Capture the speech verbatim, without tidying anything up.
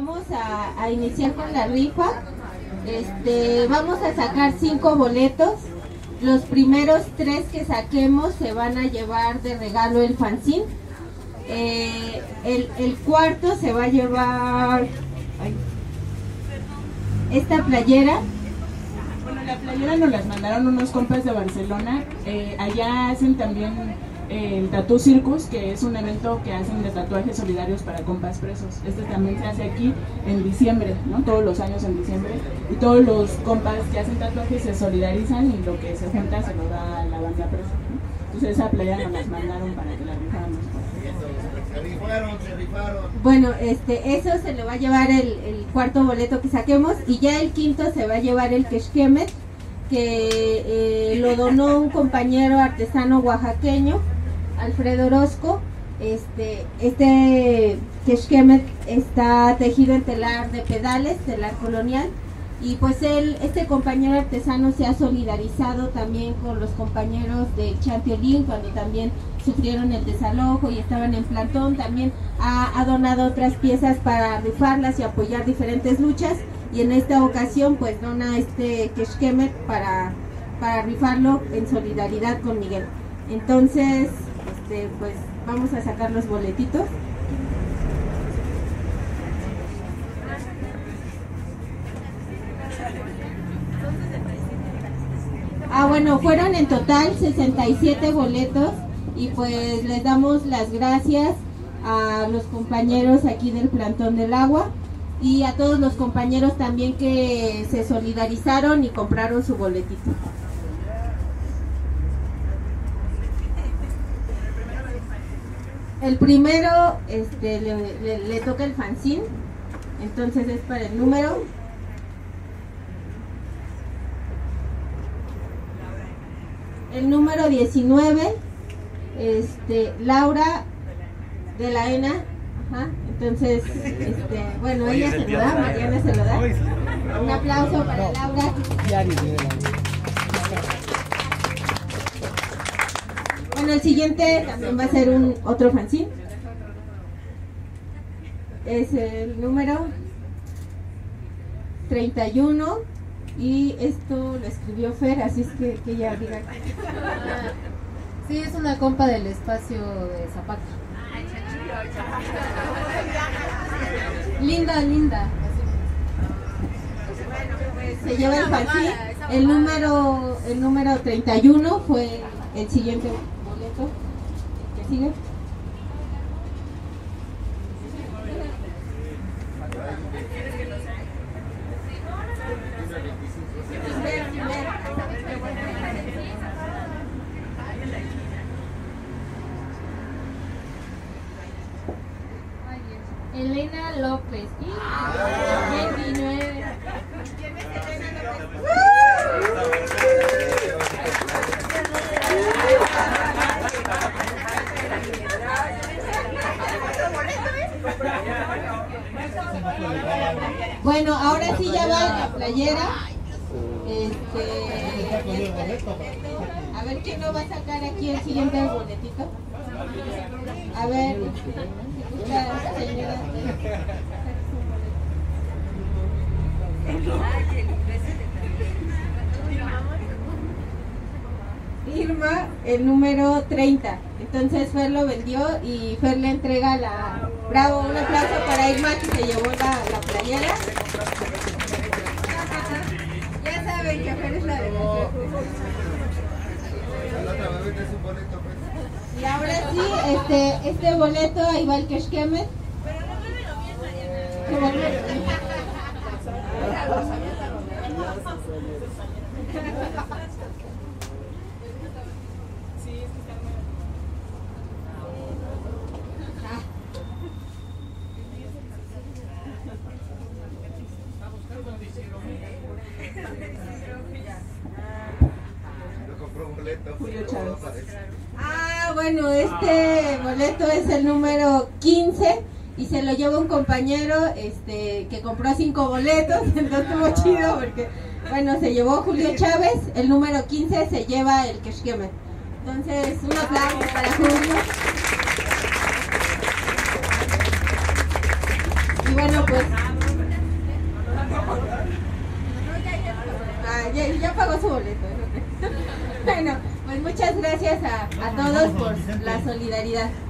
vamos a, a iniciar con la rifa. Este, vamos a sacar cinco boletos. Los primeros tres que saquemos se van a llevar de regalo el fanzine. Eh, el, el cuarto se va a llevar ay, esta playera. Bueno, la playera nos las mandaron unos compas de Barcelona. Eh, allá hacen también eh, el Tattoo Circus, que es un evento que hacen de tatuajes solidarios para compas presos. Este también se hace aquí en diciembre, ¿no? Todos los años en diciembre. Y todos los compas que hacen tatuajes se solidarizan y lo que se junta se lo da a la banda presa, ¿no? Entonces esa playera nos las mandaron para que la rifáramos. Se rifaron, se rifaron. Bueno, este, eso se le va a llevar el, el cuarto boleto que saquemos, y ya el quinto se va a llevar el Keshkemet, que eh, lo donó un compañero artesano oaxaqueño, Alfredo Orozco. Este, este Keshkemet está tejido en telar de pedales, telar colonial, y pues él, este compañero artesano se ha solidarizado también con los compañeros de Chantiolín cuando también sufrieron el desalojo y estaban en plantón. También ha, ha donado otras piezas para rifarlas y apoyar diferentes luchas, y en esta ocasión pues dona este Keshkemet para, para rifarlo en solidaridad con Miguel. Entonces este, pues vamos a sacar los boletitos. Ah, bueno, fueron en total sesenta y siete boletos, y pues les damos las gracias a los compañeros aquí del Plantón del Agua y a todos los compañeros también que se solidarizaron y compraron su boletito. El primero este, le, le, le toca el fanzine, entonces es para el número el número diecinueve, este, Laura de la E N A. Ajá, entonces, este, bueno, ella se lo da, Mariana se lo da. Un aplauso para Laura. Bueno, el siguiente también va a ser un otro fanzine. Es el número treinta y uno, y esto lo escribió Fer, así es que, que ella diga. Sí, es una compa del espacio de Zapata. Linda, linda. Se lleva el fanzine. El número, el número treinta y uno fue el siguiente boleto. ¿Qué sigue? Elena López. veintinueve. ¿Quién es Elena López? Bueno, ahora sí ya va la playera. Este, a ver quién lo va a sacar aquí el siguiente boletito. A ver, esta señora. Irma, el número treinta. Entonces Fer lo vendió y Fer le entrega la... Bravo, un aplauso para Irma, que se llevó la, la playera. Ya saben que Fer es la de la... Y ahora sí, este, este boleto, ahí va el Keshkemet. Pero no muévelo bien, Mariana. Julio Chávez. Ah, bueno, este boleto es el número quince y se lo lleva un compañero este, que compró cinco boletos, entonces estuvo chido porque, bueno, se llevó Julio Chávez, el número quince se lleva el Keshkemet. Entonces, un aplauso para Julio. Y bueno, pues muchas gracias a, a todos por la solidaridad.